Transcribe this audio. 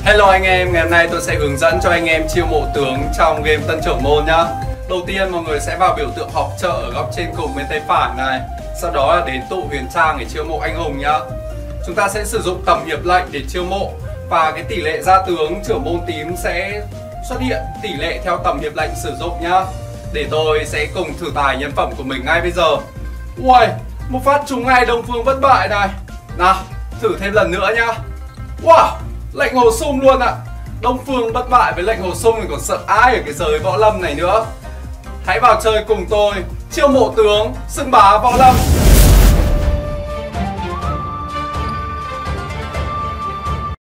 Hello anh em, ngày hôm nay tôi sẽ hướng dẫn cho anh em chiêu mộ tướng trong game Tân Trưởng Môn nhá. Đầu tiên mọi người sẽ vào biểu tượng họp chợ ở góc trên cùng bên tay phải này. Sau đó là đến tụ huyền trang để chiêu mộ anh hùng nhá. Chúng ta sẽ sử dụng tầm hiệp lệnh để chiêu mộ. Và cái tỷ lệ ra tướng trưởng môn tím sẽ xuất hiện tỷ lệ theo tầm hiệp lệnh sử dụng nhá. Để tôi sẽ cùng thử tài nhân phẩm của mình ngay bây giờ. Ui, một phát trúng ngay Đông Phương bất bại này. Nào, thử thêm lần nữa nhá. Wow, lệnh hồ sung luôn ạ. Đông Phương bất bại với lệnh hồ sung thì còn sợ ai ở cái giới võ lâm này nữa. Hãy vào chơi cùng tôi, chiêu mộ tướng, xưng bá võ lâm.